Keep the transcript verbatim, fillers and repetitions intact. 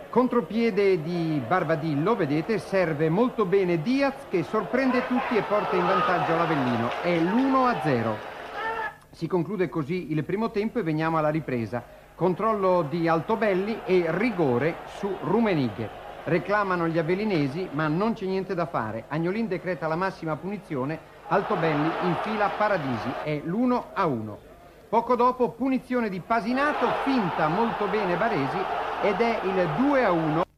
Contropiede di Barbadillo, vedete, serve molto bene Diaz che sorprende tutti e porta in vantaggio l'Avellino. È l'uno a zero. Si conclude così il primo tempo e veniamo alla ripresa. Controllo di Altobelli e rigore su Rummenigge. Reclamano gli avellinesi, ma non c'è niente da fare. Agnolin decreta la massima punizione, Altobelli infila Paradisi. È l'uno a uno. Poco dopo punizione di Pasinato, finta molto bene Baresi ed è il due a uno.